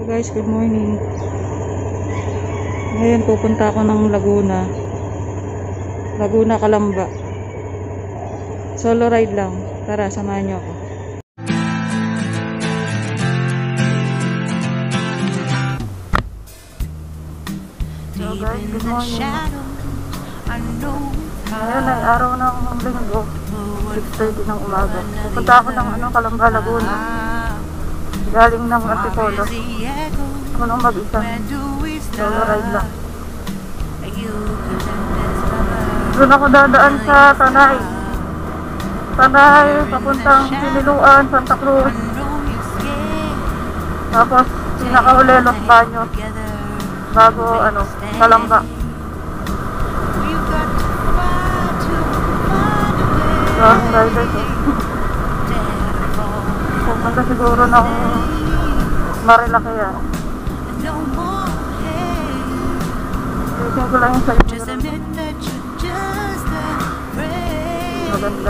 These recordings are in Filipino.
Guys, good morning. Ngayon pupunta ako ng Laguna. Laguna, Calamba. Solo ride lang. Tara, samahan niyo ako. So guys, good morning. Ngayon ay araw ng linggo, 6:30 ng umaga. Pupunta ako ng Calamba, Laguna. Galing ng Antipolo. Ako nang mag-isa. Solo ride lang. Doon ako dadaan sa Tanay. Tanay, papuntang Siniluan, Santa Cruz. Tapos, pinakauli Los Baños. Bago, Calamba. Daming riders eh. Pupunta siguro ng Marilaki yan. Tingin ko lang yung sa inyo. Maganda.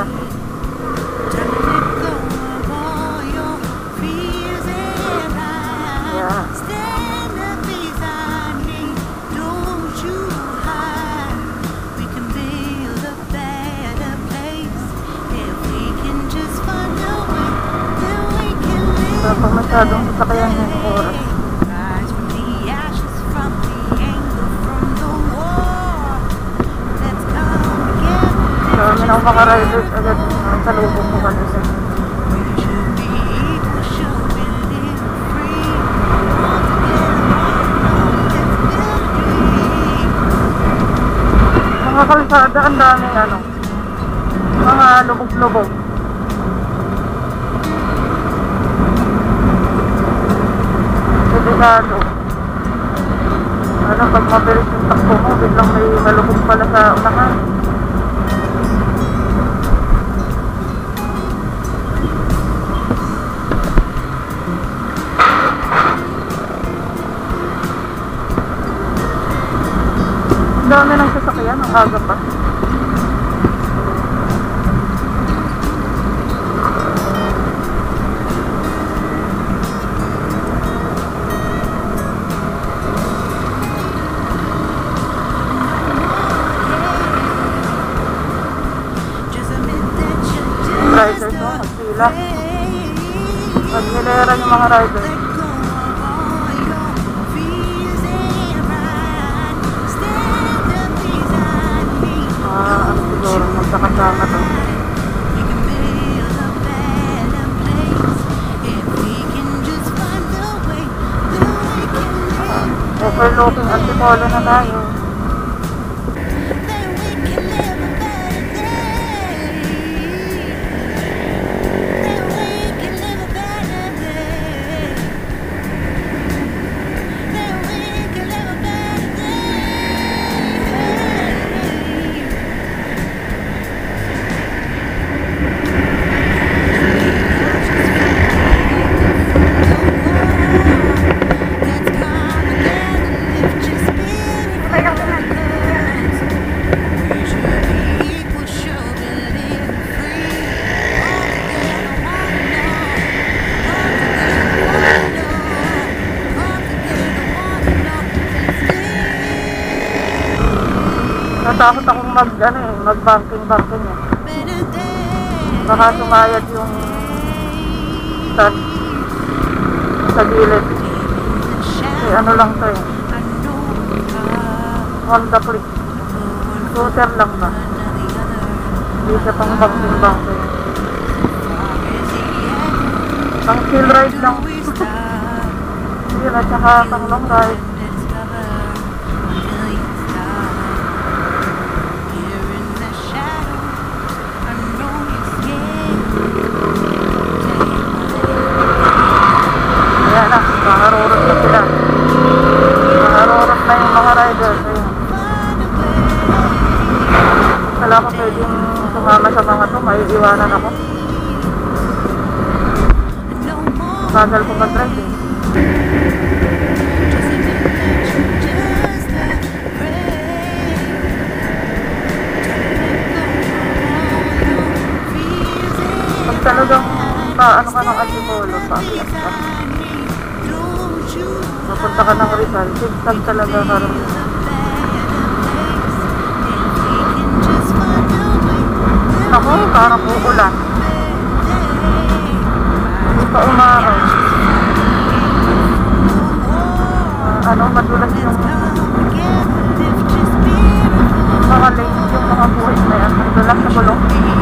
Yeah. Pag masyadong sasakyan niya yung oras. Marami na akong mga riders agad sa lubong ko kanina. Mga kalsada, ang daming mga lubog-lubog. Delikado. Pag mabilis yung takbo mo, biglang may malubog pala sa unahan. Ang dami ng sasakyan, ang aga pa. Riders mo, magpila. Maghilera yung mga riders. Siguro magkakasama to. Overlooking Antipolo na tayo. Natakot akong mag-banking eh. Baka sumayad yung stand sa gilid. Kasi lang to eh. Honda Click. Scooter lang ba? Hindi siya pang banking. Pang chill ride lang. Yun at saka pang long ride. Maharurot na sila. Maharurot na yung mga riders. Ayun. Wala ko pwedeng sumama sa mga to. Maiiwanan ako. Bagal ko mag-drive eh. Pag talagang paano ka ng Antipolo, pakiyak ka. Napunta ka ng Rizal, zigzag talaga karoon. Ako, parang uulan. Hindi pa umaraw. Madulas yung mga lanes, yung mga buhit na yan. Madulas sa gulong.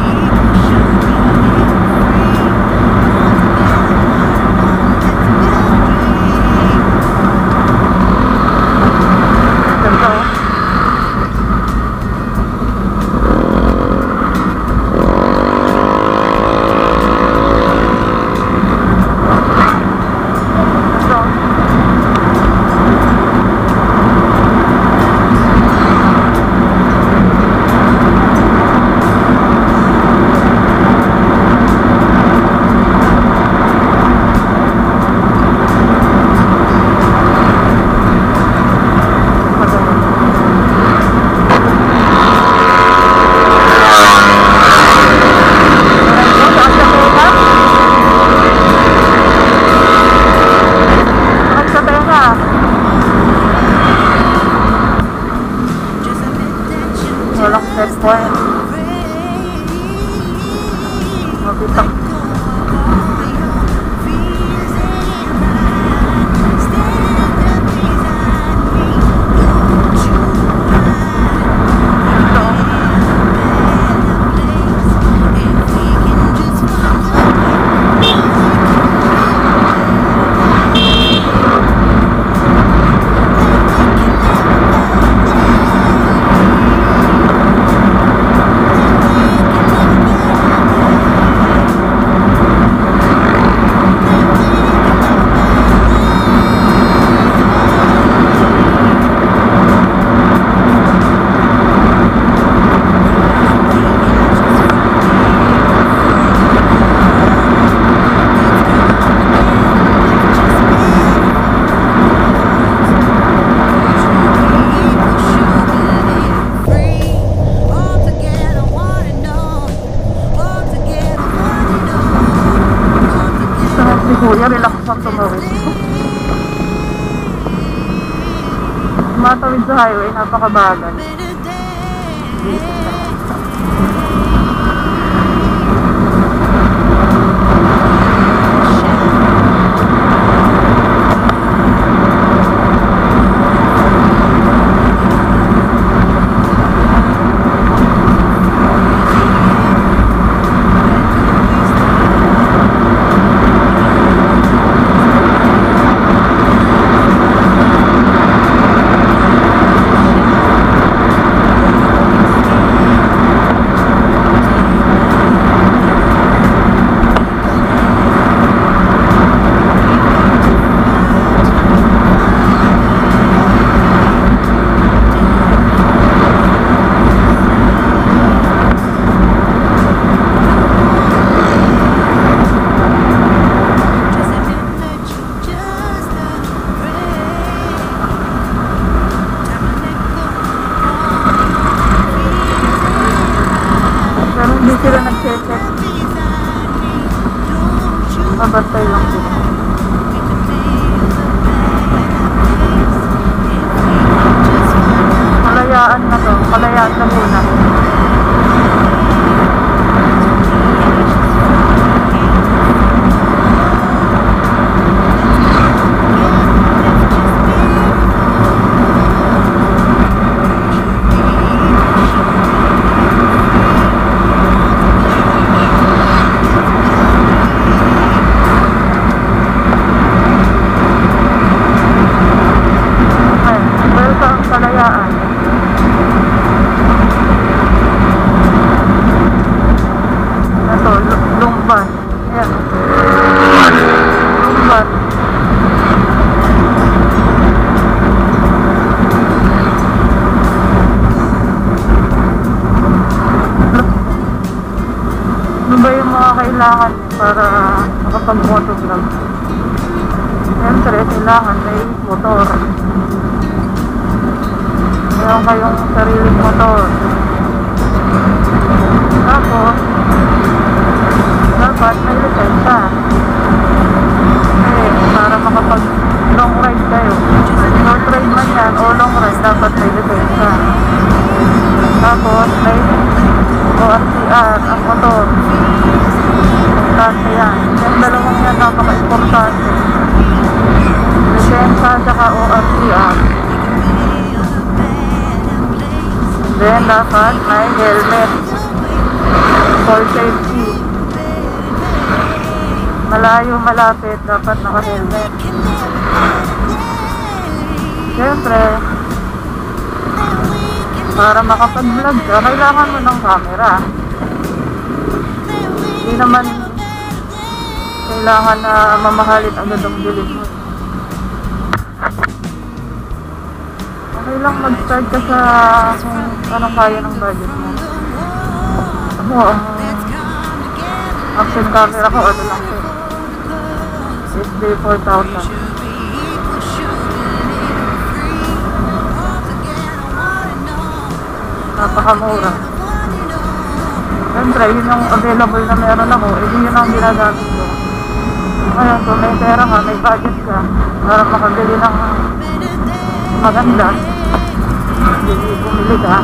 Walang checkpoint. Mabitak. Kuya, relax lang tumawid. Matawid sa highway, napakabagal. Hindi sila nag-check. Mabantay lang sila. Kalayaan na to. Kalayaan na muna. Kalayaan. Ito, Lumban. Ayan. Lumban. Ano ba yung mga kailangan para makapag-motovlog? Siyempre, kailangan may motor. Meron kayong sariling motor. Tapos dapat may lisensya para makapag long ride kayo. yan o long ride, dapat may lisensya. Tapos may ORCR ang motor. Importante yan. Yung dalawang yan napaka-importante. Lisensya at ORCR. Then dapat may helmet for safety. Malayo, malapit, dapat naka-helmet. Siyempre, para makapag-vlog ka, kailangan mo ng camera. Hindi naman kailangan na mamahalit agad ang bilhin mo. Okay lang mag-start ka sa kung anong kaya ng budget mo. Ako, ang action camera ko, ano lang ito. SD4000. Napakamura. Siyempre, yun yung available na meron ako, hindi yun ang ginagamit ko. Ngayon, kung may pera ka, may budget ka, para makabili ng maganda, hindi bumili ka.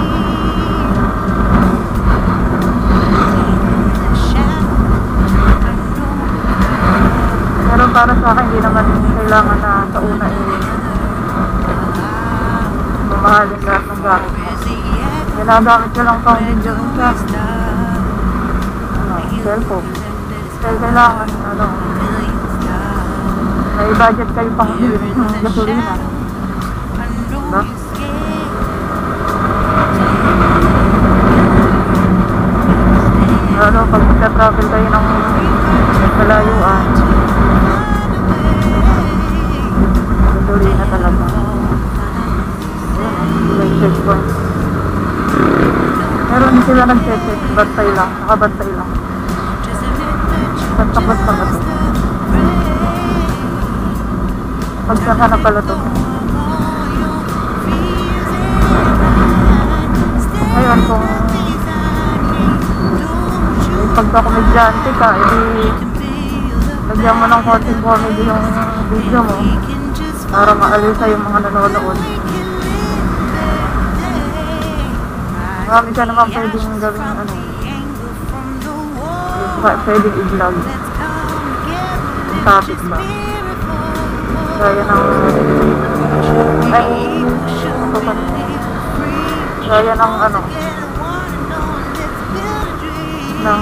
Pero para sa akin, hindi naman kailangan na sa una mamahalin lahat ng gamit mo. Ginagamit ko lang pang video sa cellphone. Kaya kailangan, may budget kayo pang gasolina. Diba? Pag travel kayo ng malayuan, gasolina talaga. May checkpoint. Meron sila nag-check, bantay lang, nakabantay lang. Bantak-bantak na ito. Pagsaka na pala ito. Ngayon, kung may pagkakomedyante ka, lagyan mo ng konting comedy yung video mo para maalisa yung mga nanonood. Marami ka naman pwedeng gawin pwedeng i-vlog yung topic ba, gaya ng gaya ng ng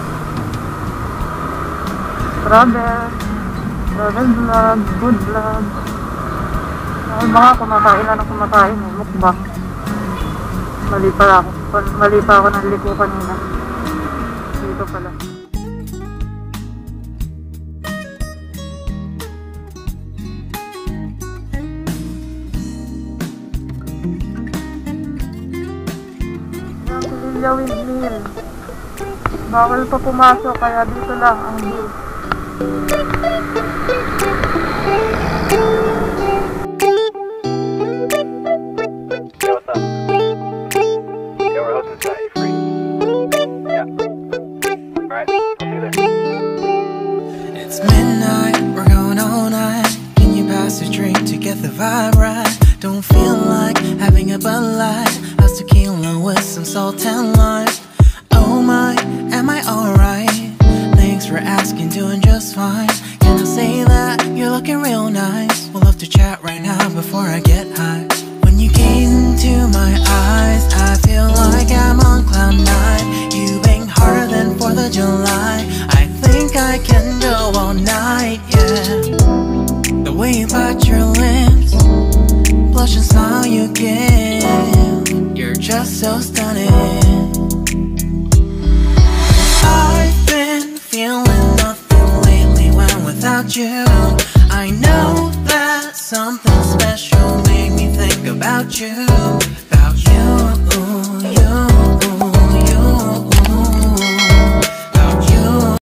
travel vlog, food vlog, ay mga kumakain na ng kumakain, mukbang. Mali pa ako ng liko kanina. Dito pala. Pililya windmill. Bawal pa pumasok, kaya dito lang ang view. It's midnight, we're going all night. Can you pass a drink to get the vibe right? Don't feel like having a Bud Light. How's tequila with some salt and lime? Oh my, am I alright? Thanks for asking, doing just fine. Can I say that you're looking real nice? We'll love to chat right now before I get high. When you gaze into my eyes, I feel like I'm on cloud nine. You bang harder than 4th of July. I think I can go all night, yeah. The way you bite your lips, blush and smile you give, you're just so stunning. I've been feeling nothing lately when without you. I know that something special made me think about you.